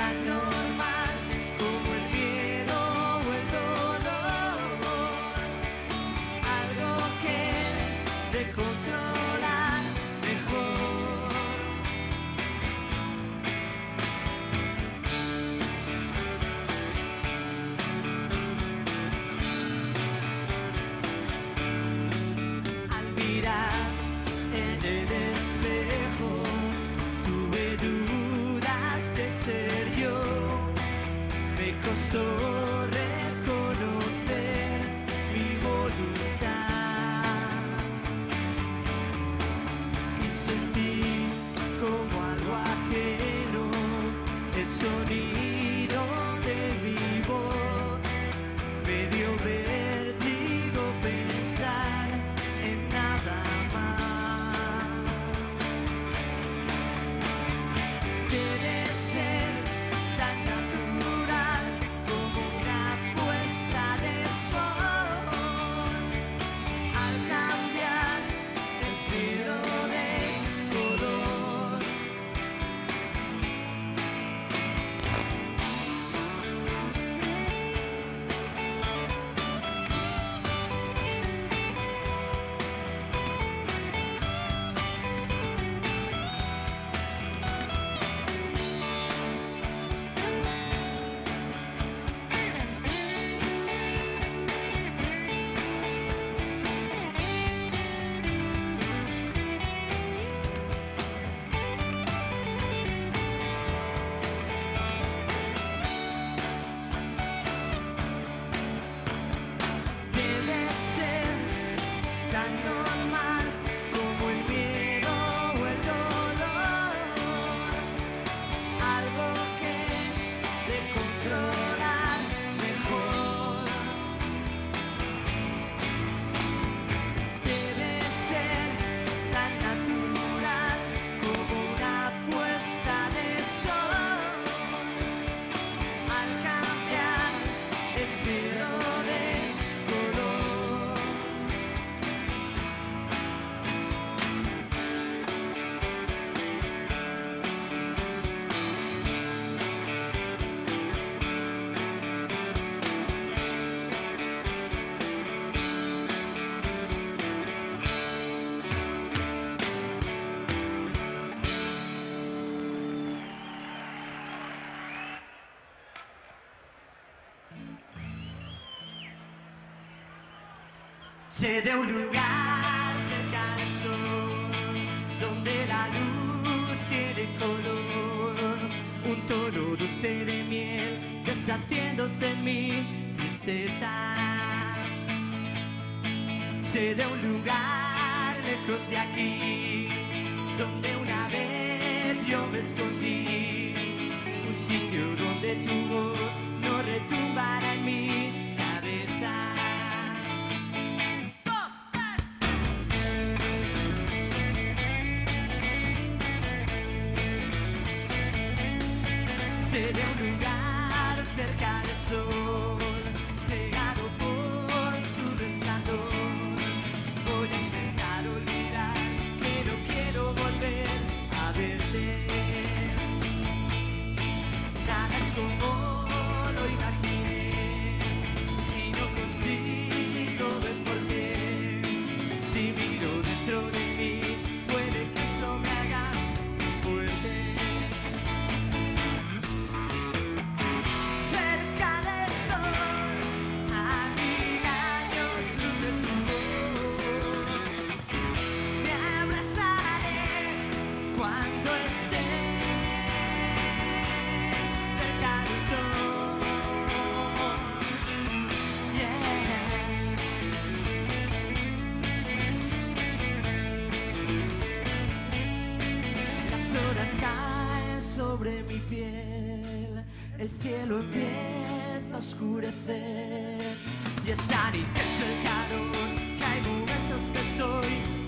tan normal como el miedo o el dolor, algo que de controlar mejor. Al mirar en el espejo tuve dudas de ser yo, me costó reconocer mi voluntad y sentí como algo ajeno el sonido de mi voz. Me dio vértigo pensar en nada más. Debe ser tan natural como una puesta de sol al cambiar el cielo de color. Debe ser tan normal como el miedo o el dolor, algo que de controlar mejor. Debe ser tan natural como una puesta de sol al cambiar el cielo de color. Sé de un lugar cerca del sol, donde la luz tiene color, un tono dulce de miel deshaciéndose en mi tristeza. Sé de un lugar lejos de aquí, donde una vez yo me escondí, un sitio donde tu voz no retumbará en mi cabeza. Sé de un lugar cerca del sol, cegado por su resplandor. Voy a intentar olvidar que no quiero volver a verte. Nada es como lo imaginé y no consigo ver por qué. Si miro dentro de mí, puede que eso me haga más fuerte. Cerca del sol, a 1000 años luz de tu voz, me abrazaré cuando esté cerca del sol. Yeah. Las horas caen sobre mi piel, el cielo empieza a oscurecer y es tan intenso el calor que hay momentos que estoy